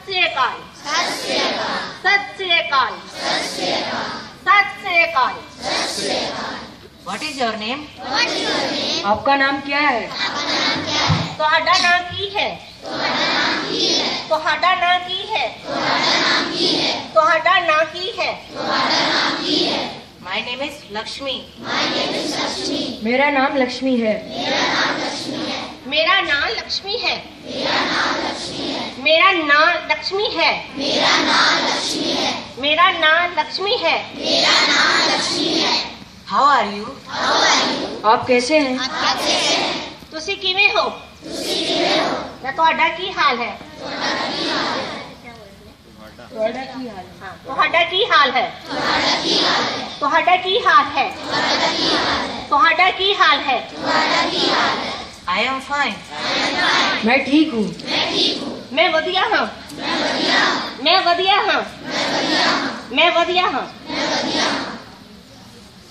श्री अकाल। सत श्री अकाल। सत श्री अकाल। सत श्री अकाल। सत श्री अकाल। सत श्री अकाल। What is your name? What is your name? आपका नाम क्या है? आपका नाम क्या है? ਤੁਹਾਡਾ ਨਾਂ ਕੀ ਹੈ? तुम्हारा नाम की है? ਤੁਹਾਡਾ ਨਾਂ ਕੀ ਹੈ? तुम्हारा नाम की है? ਤੁਹਾਡਾ ਨਾਂ ਕੀ ਹੈ? तुम्हारा नाम की है? My name is Lakshmi. My name is Lakshmi. मेरा नाम लक्ष्मी है। मेरा नाम लक्ष्मी है। मेरा नाम लक्ष्मी है। मेरा नाम लक्ष्मी है। मेरा नाम लक्ष्मी है। मेरा नाम लक्ष्मी है। मेरा नाम लक्ष्मी है। मेरा नाम लक्ष्मी है। How are you? How are you? आप कैसे हैं? आप कैसे हैं? ਤੁਸੀਂ ਕਿਵੇਂ ਹੋ? ਤੁਸੀਂ ਕਿਵੇਂ ਹੋ? ਮੈਂ ਤੁਹਾਡਾ ਕੀ ਹਾਲ ਹੈ? ਤੁਹਾਡਾ ਕੀ ਹਾਲ ਹੈ? ਤੁਹਾਡਾ ਕੀ ਹਾਲ ਹੈ? ਹਾਂ, ਤੁਹਾਡਾ ਕੀ ਹਾਲ ਹੈ? ਤੁਹਾਡਾ ਕੀ ਹਾਲ ਹੈ? ਤੁਹਾਡਾ ਕੀ ਹਾਲ ਹੈ? ਤੁਹਾਡਾ ਕੀ ਹਾਲ ਹੈ? ਤੁਹਾਡਾ ਕੀ ਹਾਲ ਹੈ? ਤੁਹਾਡਾ ਕੀ ਹਾਲ ਹੈ? I am fine. मैं ठीक हूँ। मैं ठीक हूँ। ਮੈਂ ਵਧੀਆ ਹਾਂ। मैं बढ़िया हूँ। ਮੈਂ ਵਧੀਆ ਹਾਂ। मैं बढ़िया हूँ। ਮੈਂ ਵਧੀਆ ਹਾਂ। मैं बढ़िया हूँ।